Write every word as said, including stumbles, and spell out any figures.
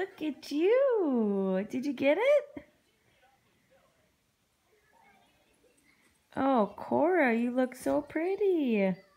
Look at you. Did you get it? Oh, Cora, you look so pretty.